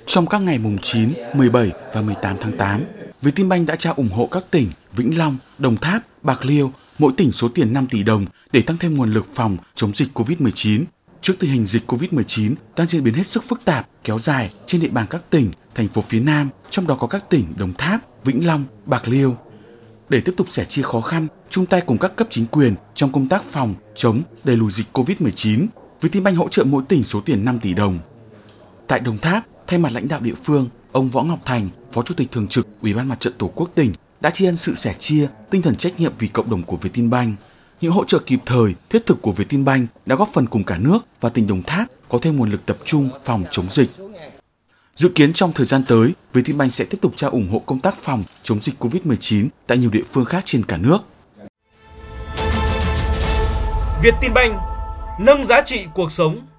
Trong các ngày mùng 9, 17 và 18 tháng 8, Vietinbank đã trao ủng hộ các tỉnh Vĩnh Long, Đồng Tháp, Bạc Liêu, mỗi tỉnh số tiền 5 tỷ đồng để tăng thêm nguồn lực phòng chống dịch COVID-19. Trước tình hình dịch COVID-19 đang diễn biến hết sức phức tạp, kéo dài trên địa bàn các tỉnh, thành phố phía Nam, trong đó có các tỉnh Đồng Tháp, Vĩnh Long, Bạc Liêu. Để tiếp tục sẻ chia khó khăn, chung tay cùng các cấp chính quyền trong công tác phòng, chống, đẩy lùi dịch COVID-19, Vietinbank hỗ trợ mỗi tỉnh số tiền 5 tỷ đồng. Tại Đồng Tháp, thay mặt lãnh đạo địa phương, ông Võ Ngọc Thành, Phó Chủ tịch Thường trực Ủy ban Mặt trận Tổ quốc tỉnh đã tri ân sự sẻ chia, tinh thần trách nhiệm vì cộng đồng của Vietinbank. Những hỗ trợ kịp thời, thiết thực của Vietinbank đã góp phần cùng cả nước và tỉnh Đồng Tháp có thêm nguồn lực tập trung phòng chống dịch. Dự kiến trong thời gian tới, Vietinbank sẽ tiếp tục trao ủng hộ công tác phòng chống dịch COVID-19 tại nhiều địa phương khác trên cả nước. Vietinbank nâng giá trị cuộc sống.